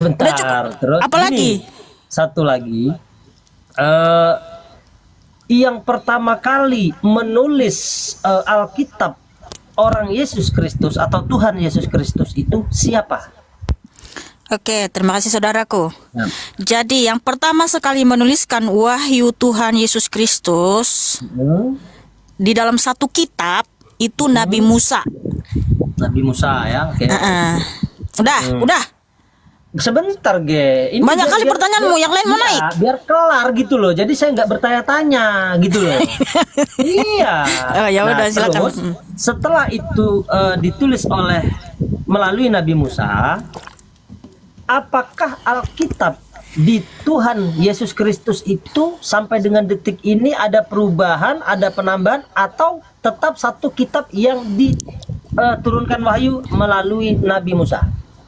Udah cukup. Bentar, terus Apalagi? satu lagi, eh yang pertama kali menulis Alkitab orang Yesus Kristus atau Tuhan Yesus Kristus itu siapa? Oke, terima kasih saudaraku. Ya. Jadi yang pertama sekali menuliskan wahyu Tuhan Yesus Kristus di dalam satu kitab itu Nabi Musa. Nabi Musa ya, oke. Udah. Sebentar, Ge. Ini Banyak kali pertanyaanmu, yang lain mau iya, naik. biar kelar gitu loh. Jadi saya nggak bertanya-tanya gitu loh. Iya. Oh, ya udah, silakan. Terus, setelah itu ditulis melalui Nabi Musa, apakah Alkitab di Tuhan Yesus Kristus itu sampai dengan detik ini ada perubahan, ada penambahan, atau tetap satu kitab yang diturunkan wahyu melalui Nabi Musa?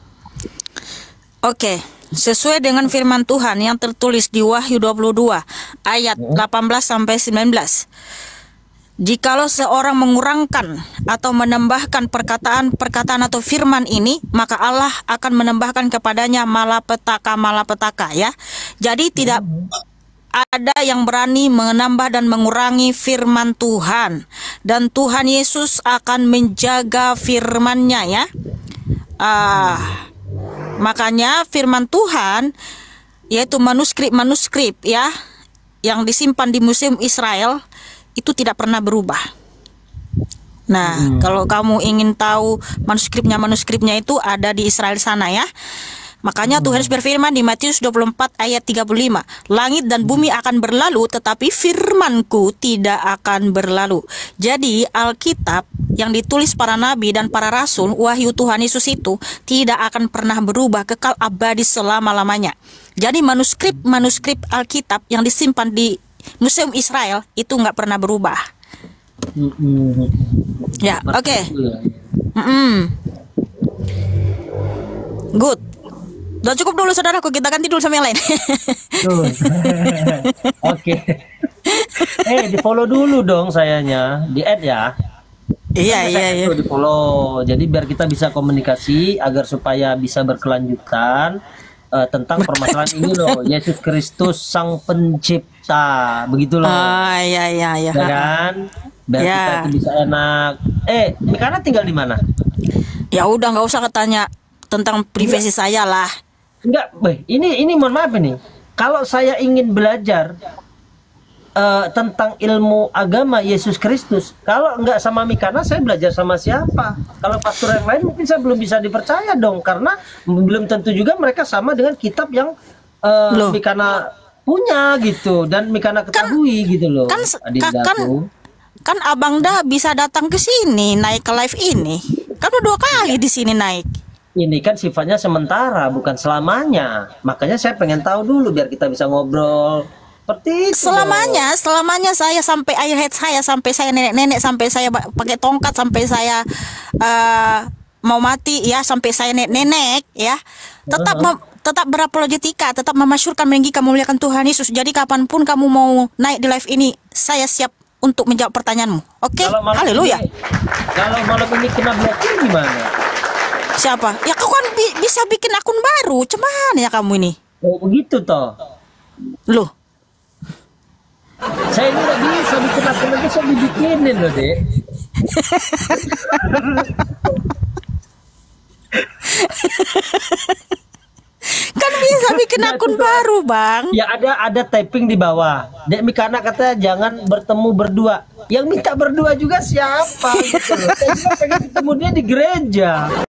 Oke, sesuai dengan firman Tuhan yang tertulis di Wahyu 22 ayat 18 sampai 19. Jikalau seorang mengurangkan atau menambahkan perkataan atau firman ini, maka Allah akan menambahkan kepadanya malapetaka ya. Jadi tidak ada yang berani menambah dan mengurangi firman Tuhan, dan Tuhan Yesus akan menjaga firman-Nya ya. Makanya firman Tuhan, yaitu manuskrip ya, yang disimpan di Museum Israel itu tidak pernah berubah. Nah, kalau kamu ingin tahu manuskripnya itu ada di Israel sana ya. Makanya Tuhan berfirman di Matius 24 ayat 35, langit dan bumi akan berlalu, tetapi firmanku tidak akan berlalu. Jadi Alkitab yang ditulis para nabi dan para rasul, wahyu Tuhan Yesus itu tidak akan pernah berubah, kekal abadi selama-lamanya. Jadi manuskrip Alkitab yang disimpan di Museum Israel itu nggak pernah berubah. Ya, oke. Good. Udah cukup dulu saudaraku, kita ganti dulu sama yang lain. Oke. Di follow dulu dong sayanya, di add ya. Iya. Di follow. Jadi biar kita bisa komunikasi agar supaya bisa berkelanjutan tentang permasalahan ini loh. Yesus Kristus Sang Pencipta, begitu loh. Iya. Ya kan? Biar kita itu bisa enak. Mikana tinggal di mana? Ya udah, nggak usah ketanya tentang privasi saya lah. Enggak, ini mohon maaf ini. Kalau saya ingin belajar tentang ilmu agama Yesus Kristus, kalau enggak sama Mikana, saya belajar sama siapa? Kalau pastor yang lain mungkin saya belum bisa dipercaya dong, karena belum tentu juga mereka sama dengan kitab yang Mikana punya gitu, dan Mikana ketahui gitu loh. Kan Abang dah bisa datang ke sini, naik ke live ini. Kan udah 2 kali di sini naik. Ini kan sifatnya sementara, bukan selamanya. Makanya saya pengen tahu dulu biar kita bisa ngobrol. Seperti itu. Selamanya saya sampai akhir hayat saya, sampai saya nenek-nenek, sampai saya pakai tongkat, sampai saya mau mati ya, sampai saya nenek-nenek ya. Tetap berapologetika, tetap memasyurkan, meninggikan, memuliakan Tuhan Yesus. Jadi kapanpun kamu mau naik di live ini, saya siap untuk menjawab pertanyaanmu. Oke? Haleluya. Kalau malam ini kena blocking gimana? Siapa? Ya kau kan bisa bikin akun baru. Cuman ya kamu ini. Oh begitu toh. Loh. Saya ini nggak bisa bikin akun lagi, saya dibikinin loh dek. Kan bisa bikin akun baru bang. Ya ada typing di bawah. Dek Mikana katanya jangan bertemu berdua. Yang minta berdua juga siapa gitu loh. Saya juga pengen ketemu dia di gereja.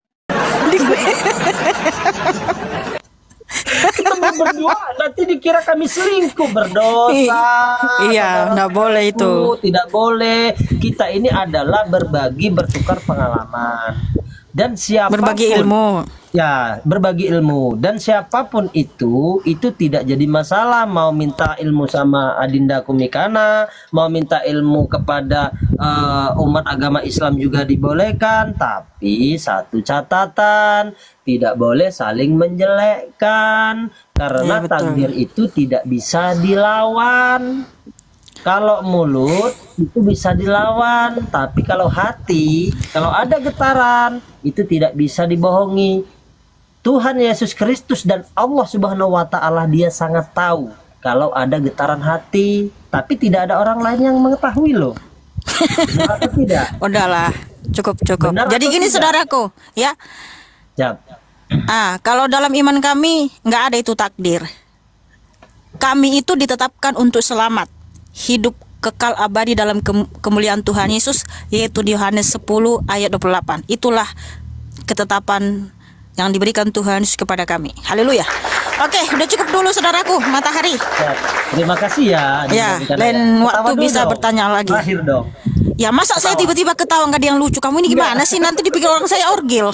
Ketemu berdua nanti dikira kami selingkuh, berdosa. Iya, nggak boleh itu. Tidak boleh. Kita ini adalah berbagi, bertukar pengalaman. Dan siapapun, berbagi ilmu. Ya, berbagi ilmu. Dan siapapun itu tidak jadi masalah. Mau minta ilmu sama Adinda Kumikana, mau minta ilmu kepada umat agama Islam juga dibolehkan. Tapi satu catatan, tidak boleh saling menjelekkan. Karena ya, takdir itu tidak bisa dilawan. Kalau mulut itu bisa dilawan, tapi kalau hati, kalau ada getaran itu tidak bisa dibohongi. Tuhan Yesus Kristus dan Allah Subhanahu wa taala dia sangat tahu kalau ada getaran hati, tapi tidak ada orang lain yang mengetahui loh. Benar atau tidak? Udahlah, cukup. Benar Jadi atau gini tidak? saudaraku, ya. Jap. Kalau dalam iman kami nggak ada itu takdir. Kami itu ditetapkan untuk selamat, hidup kekal abadi dalam kemuliaan Tuhan Yesus, yaitu di Yohanes 10 ayat 28. Itulah ketetapan yang diberikan Tuhan Yesus kepada kami. Haleluya. Oke, udah cukup dulu saudaraku, Matahari. Ya, terima kasih ya. Ya, lain waktu bisa bertanya lagi. Terakhir dong. Ya, masa saya tiba-tiba ketawa nggak ada yang lucu? Kamu ini gimana sih? Nanti dipikir orang saya orgil.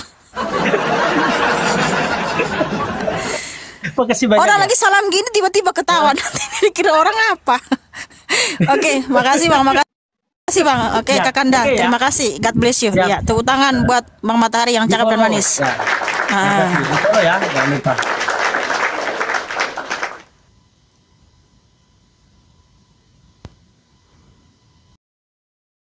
Makasih banyak. Orang ya. lagi salam gini tiba-tiba ketawa. Nanti dikira orang apa? Oke, makasih Bang. Makasih Bang. Oke, Ya, Kakanda. oke ya. Terima kasih. God bless you. Siap. Ya, tepuk tangan buat Bang Matahari yang cakep dan Di-follow. manis. Ya. Terima kasih. Di-follow ya, jangan lupa.